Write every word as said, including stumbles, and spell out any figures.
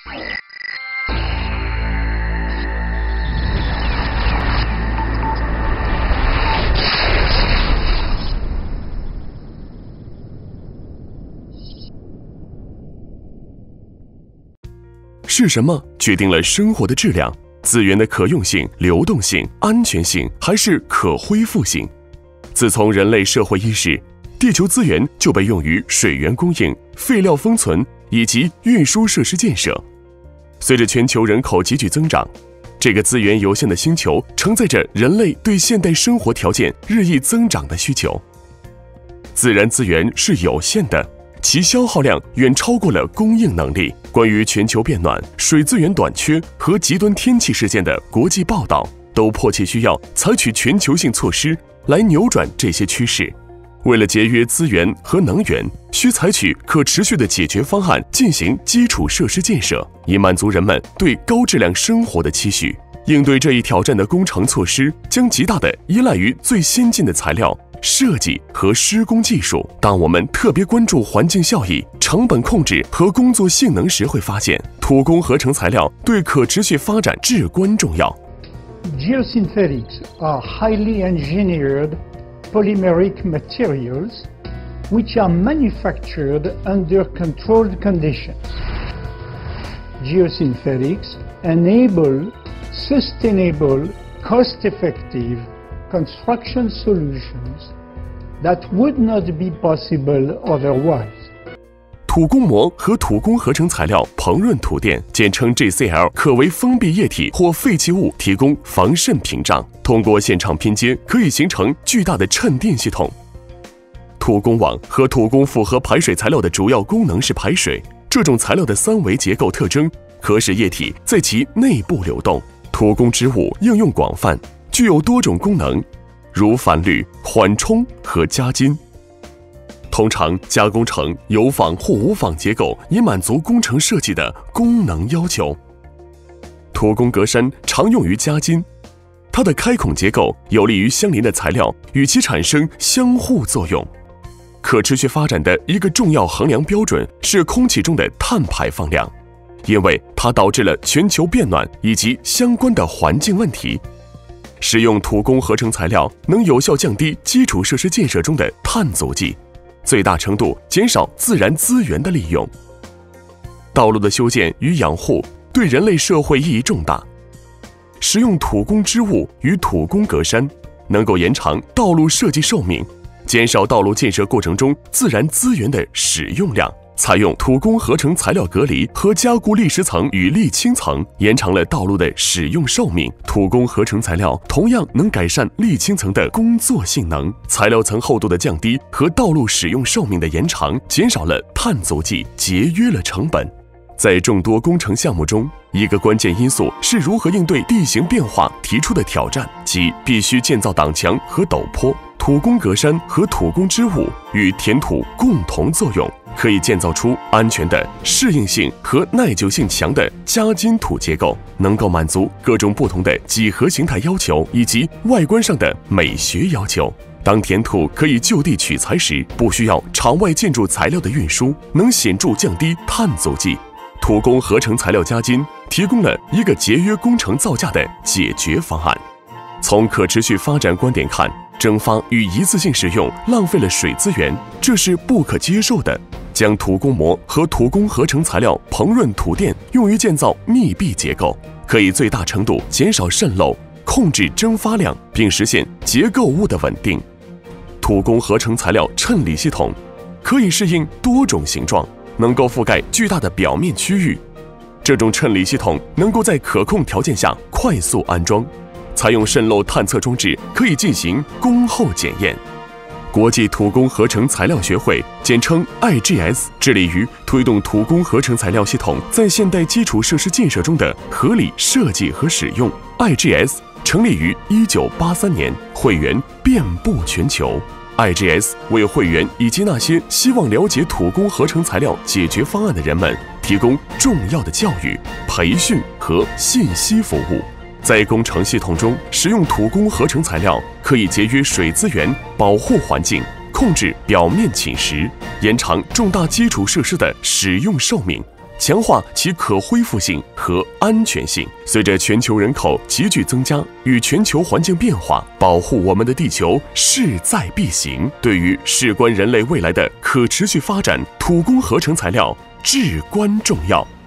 是什么决定了生活的质量？资源的可用性、流动性、安全性，还是可恢复性？自从人类社会伊始，地球资源就被用于水源供应、废料封存以及运输设施建设。随着全球人口急剧增长，这个资源有限的星球承载着人类对现代生活条件日益增长的需求。自然资源是有限的，其消耗量远超过了供应能力。关于全球变暖、水资源短缺和极端天气事件的国际报道，都迫切需要采取全球性措施来扭转这些趋势。为了节约资源和能源，需采取可持续的解决方案进行基础设施建设，以满足人们对高质量生活的期许。应对这一挑战的工程措施将极大地依赖于最先进的材料、设计和施工技术。当我们特别关注环境效益、成本控制和工作性能时，会发现土工合成材料对可持续发展至关重要。 Geosynthetics are highly engineered polymeric materials which are manufactured under controlled conditions. Geosynthetics enable sustainable, cost-effective construction solutions that would not be possible otherwise. 土工膜和土工合成材料膨润土垫，简称 G C L， 可为封闭液体或废弃物提供防渗屏障。通过现场拼接，可以形成巨大的衬垫系统。土工网和土工复合排水材料的主要功能是排水。这种材料的三维结构特征可使液体在其内部流动。土工织物应用广泛，具有多种功能，如反滤、缓冲和加筋。通常加工成有纺或无纺结构，以满足工程设计的功能要求。土工格栅常用于加筋，它的开孔结构有利于相邻的材料与其产生相互作用。可持续发展的一个重要衡量标准是空气中的碳排放量，因为它导致了全球变暖以及相关的环境问题。使用土工合成材料能有效降低基础设施建设中的碳足迹，最大程度减少自然资源的利用。道路的修建与养护对人类社会意义重大。使用土工织物与土工格栅，能够延长道路设计寿命，减少道路建设过程中自然资源的使用量。采用土工合成材料隔离和加固砾石层与沥青层，延长了道路的使用寿命。土工合成材料同样能改善沥青层的工作性能，材料层厚度的降低和道路使用寿命的延长，减少了碳足迹，节约了成本。在众多工程项目中，一个关键因素是如何应对地形变化提出的挑战，即必须建造挡墙和陡坡。土工格栅和土工织物与填土共同作用，可以建造出安全的、适应性和耐久性强的加筋土结构，能够满足各种不同的几何形态要求以及外观上的美学要求。当填土可以就地取材时，不需要场外建筑材料的运输，能显著降低碳足迹。土工合成材料加筋提供了一个节约工程造价的解决方案。从可持续发展观点看，蒸发与一次性使用浪费了水资源，这是不可接受的。将土工膜和土工合成材料膨润土垫用于建造密闭结构，可以最大程度减少渗漏，控制蒸发量，并实现结构物的稳定。土工合成材料衬理系统可以适应多种形状，能够覆盖巨大的表面区域。这种衬理系统能够在可控条件下快速安装。采用渗漏探测装置，可以进行工后检验。国际土工合成材料学会简称 I G S 致力于推动土工合成材料系统在现代基础设施建设中的合理设计和使用。I G S 成立于一九八三年，会员遍布全球。I G S 为会员以及那些希望了解土工合成材料解决方案的人们提供重要的教育、培训和信息服务。在工程系统中，使用土工合成材料可以节约水资源，保护环境，控制表面侵蚀，延长重大基础设施的使用寿命， 强化其可恢复性和安全性。随着全球人口急剧增加与全球环境变化，保护我们的地球势在必行。对于事关人类未来的可持续发展，土工合成材料至关重要。